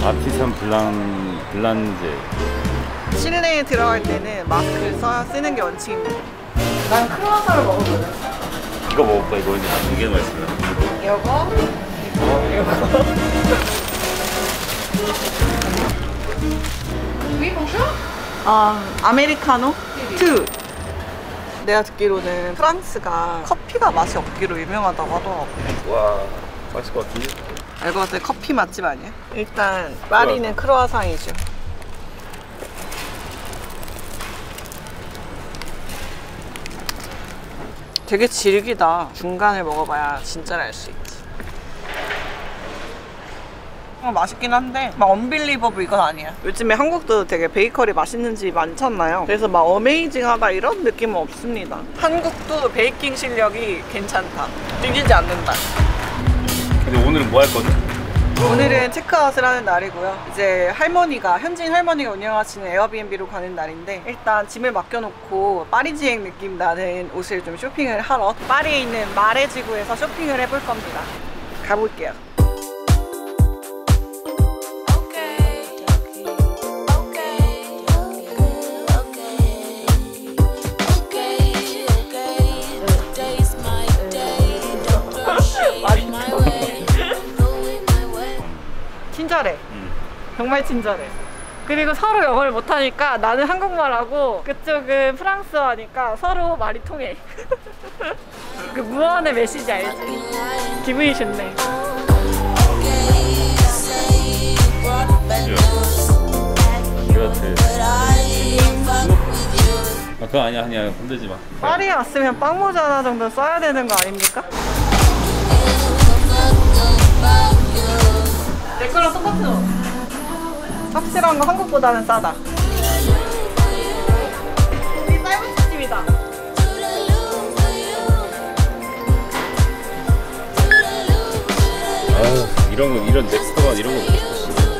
아티산 블란제. 실내에 들어갈 때는 마스크를 쓰는 게 원칙입니다. 난 크루아상을 먹어볼래. 이거 먹을까? 이거 이제 두 개나 있어요. 이거? 이거. 아메리카노? 2. 내가 듣기로는 프랑스가 커피가 맛이 없기로 유명하다고 하더라고. 와, 맛있을 것 같은데? 알고 봤더니 커피 맛집 아니야? 일단 파리는 크루아상이죠. 되게 질기다. 중간을 먹어봐야 진짜를 알 수 있지. 맛있긴 한데 막 언빌리버블 이건 아니야. 요즘에 한국도 되게 베이커리 맛있는 집이 많잖아요. 그래서 막 어메이징하다 이런 느낌은 없습니다. 한국도 베이킹 실력이 괜찮다. 뒤지지 않는다. 근데 오늘은 뭐 할 거지? 오늘은 체크아웃을 하는 날이고요. 이제 현지인 할머니가 운영하시는 에어비앤비로 가는 날인데, 일단 짐을 맡겨놓고 파리지행 느낌 나는 옷을 좀 쇼핑을 하러 파리에 있는 마레 지구에서 쇼핑을 해볼 겁니다. 가볼게요. 친절해. 정말 친절해. 그리고 서로 영어를 못하니까 나는 한국말하고 그쪽은 프랑스어 하니까 서로 말이 통해. 그 무언의 메시지 알지? 기분이 좋네. 아, 그거 아니야. 흔들지 마. 파리에 왔으면 빵모자 하나 정도 써야 되는 거 아닙니까? 내 거랑 똑같아. 확실한 거 한국보다는 싸다. 우리 쌀국수 집이다. 아유, 이런 넥스트만 이런 거 먹고 싶어.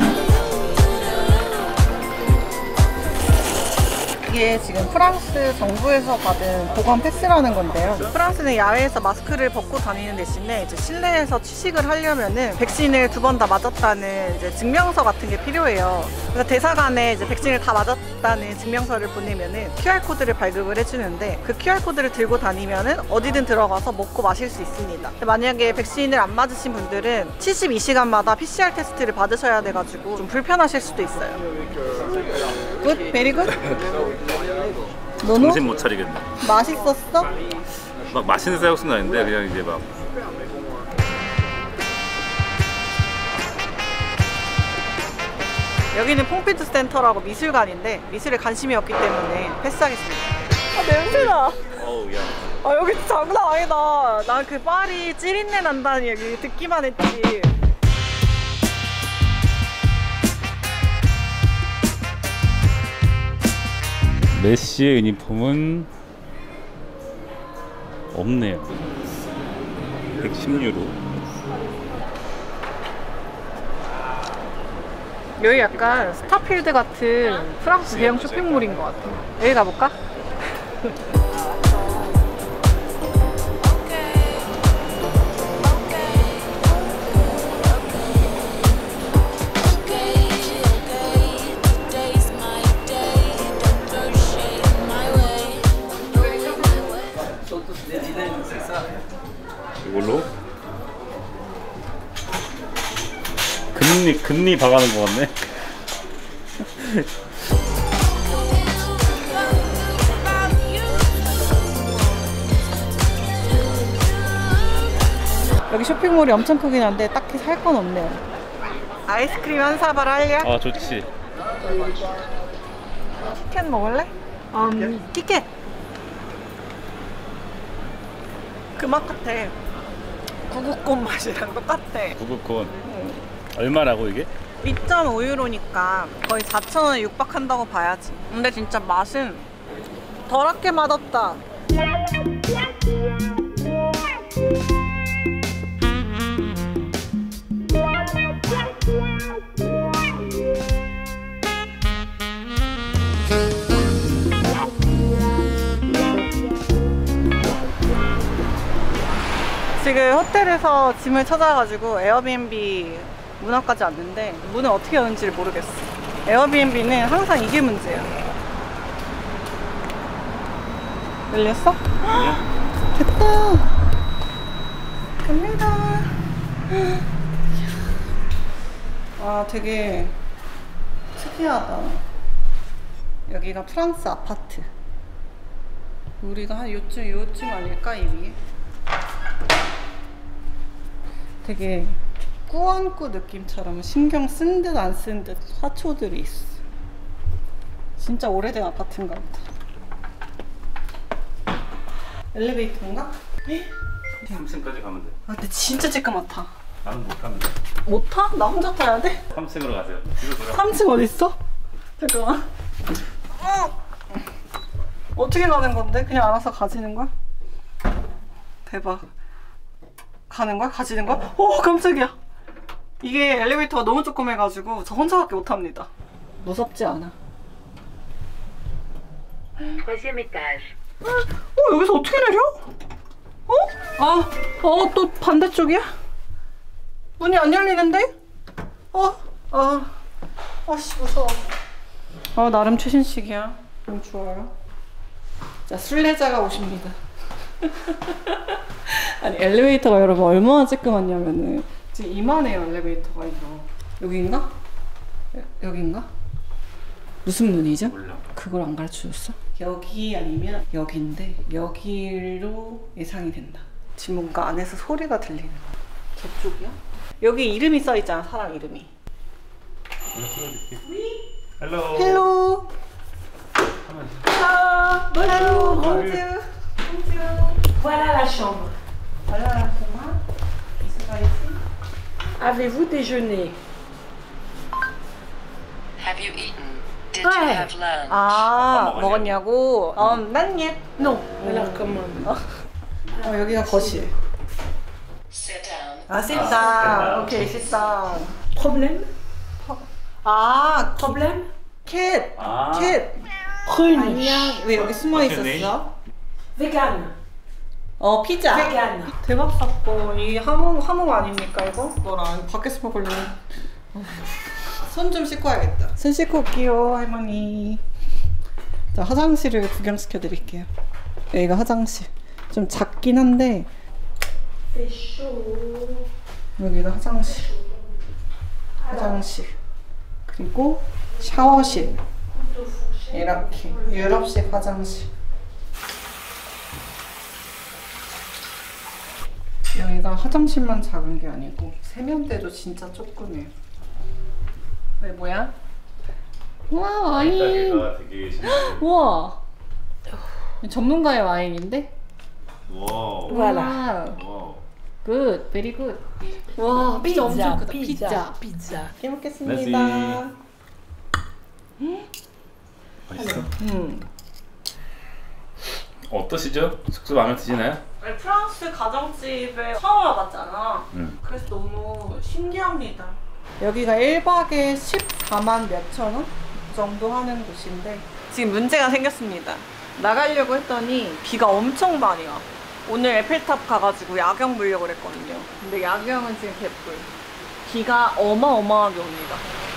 이게 지금 프랑스 정부에서 받은 보건 패스라는 건데요. 프랑스는 야외에서 마스크를 벗고 다니는 대신에 이제 실내에서 취식을 하려면은 백신을 2번 다 맞았다는 이제 증명서 같은 게 필요해요. 그래서 대사관에 이제 백신을 다 맞았다는 증명서를 보내면은 QR코드를 발급을 해주는데, 그 QR코드를 들고 다니면은 어디든 들어가서 먹고 마실 수 있습니다. 근데 만약에 백신을 안 맞으신 분들은 72시간마다 PCR 테스트를 받으셔야 돼가지고 좀 불편하실 수도 있어요. 굿? 베리 굿? 너무? 정신 못 차리겠네. 맛있었어? 막 맛있는 쌀국수는 아닌데 그냥 이제 막 여기는 퐁피두 센터라고 미술관인데 미술에 관심이 없기 때문에 패스하겠습니다. 아, 냄새나. 어우 야. 아, 여기 장난 아니다. 난 그 파리 찌린내 난다는 얘기 듣기만 했지. 메시의 유니폼은 없네요. 110유로. 여기 약간 스타필드 같은 프랑스 대형 쇼핑몰인 것 같아. 여기 가볼까? 이걸로 금리 박아는 것 같네. 여기 쇼핑몰이 엄청 크긴 한데 딱히 살 건 없네요. 아이스크림 한 사발 할래? 아 좋지. 티켓 먹을래? 티켓! 그 맛 같아. 구구콘 맛이랑 똑같아. 구구콘. 얼마라고 이게? 2.5유로니까 거의 4,000원에 육박한다고 봐야지. 근데 진짜 맛은 더럽게 맛없다. 지금 호텔에서 짐을 찾아가지고 에어비앤비 문 앞까지 왔는데 문을 어떻게 여는지를 모르겠어. 에어비앤비는 항상 이게 문제야. 열렸어? 됐다. 갑니다. 와, 되게 특이하다. 여기가 프랑스 아파트. 우리가 한 요쯤 아닐까, 이 위에? 되게 꾸안꾸 느낌처럼 신경 쓴 듯 안 쓴 듯 화초들이 있어. 진짜 오래된 아파트인가 보다. 엘리베이터인가? 3층까지 가면 돼. 아, 근데 진짜 쬐끄맣다. 나는 못 탑니다. 못 타? 나 혼자 타야 돼? 3층으로 가세요. 뒤로 돌아. 3층 어딨어? 잠깐만. 어떻게 가는 건데? 그냥 알아서 가지는 거야? 대박. 가는 거야? 가지는 거야? 오, 깜짝이야. 이게 엘리베이터가 너무 조그매가지고 저 혼자밖에 못 탑니다. 무섭지 않아. 여기서 어떻게 내려? 또 반대쪽이야? 문이 안 열리는데? 씨, 무서워. 나름 최신식이야. 너무 좋아요. 자, 순례자가 오십니다. 아니, 엘리베이터가 여러분 얼마나 쬐끄맣냐면은 지금 이만해요, 엘리베이터가 이거. 여기인가? 여기인가? 무슨 문이죠? 몰라. 그걸 안 가르쳐줬어? 여기 아니면 여기인데 여기로 예상이 된다. 지금 뭔가 안에서 소리가 들리는 거야. 저쪽이야? 여기 이름이 써있잖아, 사람 이름이. 헬로. 헬로. Bonjour. Bonjour. Voilà la chambre. Voilà la chambre. Ils sont par ici. Avez-vous déjeuné? Have you eaten? Did you Ouais. have lunch? 아, 먹었냐고? 난 예. Non. Alors comment? 여기가 거실. Sit down. sit-down. 오케이, sit-down. Problème? problème? 캣. 캣. Prune. 안녕. 왜 여기 숨어 있었어? Vegan. 피자. Vegan. 대박 사건. 이 함흥 아닙니까 이거? 너랑 밖에서 먹으려면. 손 좀 씻고 와야겠다. 손 씻고 올게요, 할머니. 자, 화장실을 구경시켜 드릴게요. 여기가 화장실. 좀 작긴 한데 C'est chaud. 여기가 화장실. 화장실. 그리고 샤워실. 이렇게 유럽식 화장실. 여기가 화장실만 작은 게 아니고 세면대도 진짜 조그매요. 왜 뭐야? 우와, 와인. 여기가 되게 신기해. 우와. 전문가의 와인인데? 와우. Voilà. 와우. 굿, 베리 굿. 와, 피자 엄청 크다. pizza, pizza. 잘 먹겠습니다. 맛있어? 어떠시죠? 숙소 마음에 드시나요? 프랑스 가정집에 처음 와봤잖아. 응. 그래서 너무 신기합니다. 여기가 1박에 14만 몇천 원 정도 하는 곳인데 지금 문제가 생겼습니다. 나가려고 했더니 비가 엄청 많이 와. 오늘 에펠탑 가가지고 야경 보려고 그랬거든요. 근데 야경은 지금 개뿔. 비가 어마어마하게 옵니다.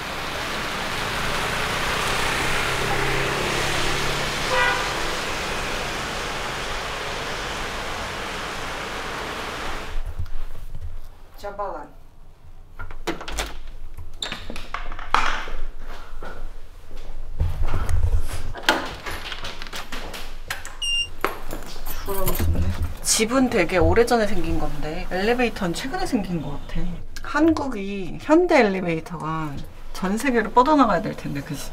자발란. 집은 되게 오래전에 생긴 건데 엘리베이터는 최근에 생긴 것 같아. 한국이 현대 엘리베이터가 전 세계로 뻗어나가야 될 텐데, 그치?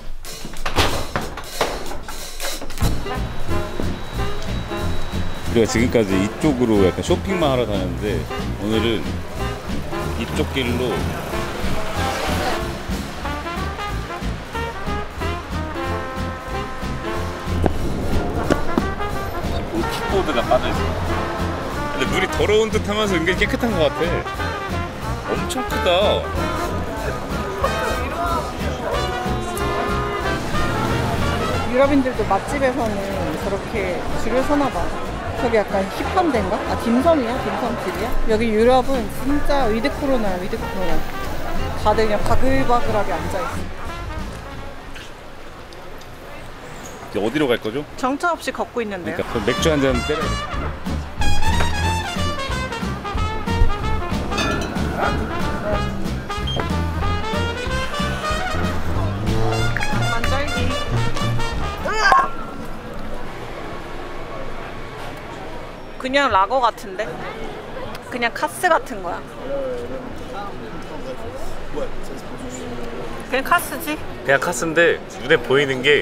우리가 지금까지 이쪽으로 약간 쇼핑만 하러 다녔는데 오늘은 이쪽 길로 킥보드가 빠져있어. 근데 물이 더러운 듯 하면서 은근히 깨끗한 것 같아. 엄청 크다. 유럽인들도 맛집에서는 저렇게 줄을 서나 봐. 저기 약간 힙한 데인가? 아, 딤섬이야? 딤섬집이야? 여기 유럽은 진짜 위드 코로나야, 위드 코로나. 다들 그냥 바글바글하게 앉아있어. 이제 어디로 갈 거죠? 정처 없이 걷고 있는데요. 그러니까 그럼 맥주 한 잔 때려. 만절기. 그냥 라거 같은데? 그냥 카스 같은 거야. 그냥 카스지? 그냥 카스인데 눈에 보이는 게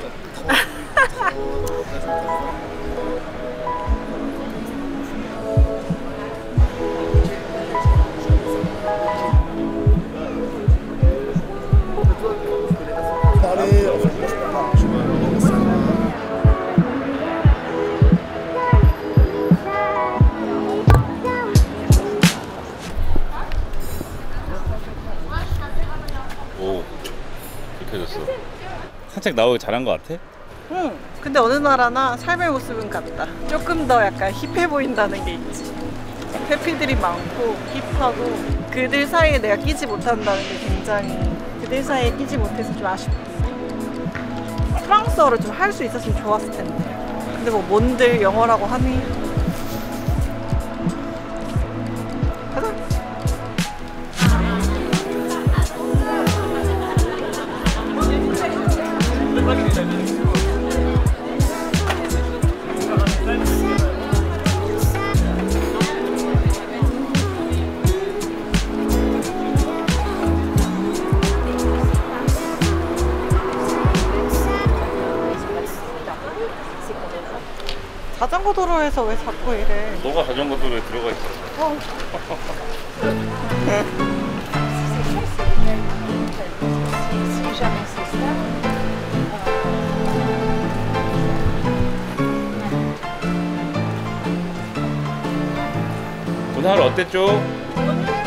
오, 익혀졌어. 살짝 나오기 잘한 것 같아? 응. 근데 어느 나라나 삶의 모습은 같다. 조금 더 약간 힙해 보인다는 게 있지. 해피들이 많고 힙하고 그들 사이에 내가 끼지 못한다는 게 굉장히 그들 사이에 끼지 못해서 좀 아쉽다. 프랑스어를 좀 할 수 있었으면 좋았을 텐데. 근데 뭐 뭔들 영어라고 하니? 가자. 자전거 도로에서 왜 자꾸 이래? 너가 자전거 도로에 들어가 있어. 어. 오늘 하루 어땠죠?